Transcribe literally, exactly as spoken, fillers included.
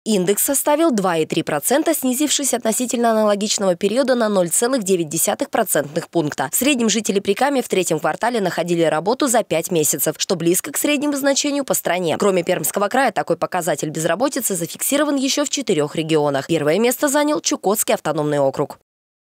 Индекс составил два и три десятых процента, снизившись относительно аналогичного периода на ноль целых девять десятых процентных пункта. В среднем жители Прикамья в третьем квартале находили работу за пять месяцев, что близко к среднему значению по стране. Кроме Пермского края, такой показатель безработицы зафиксирован еще в четырех регионах. Первое место занял Чукотский автономный округ.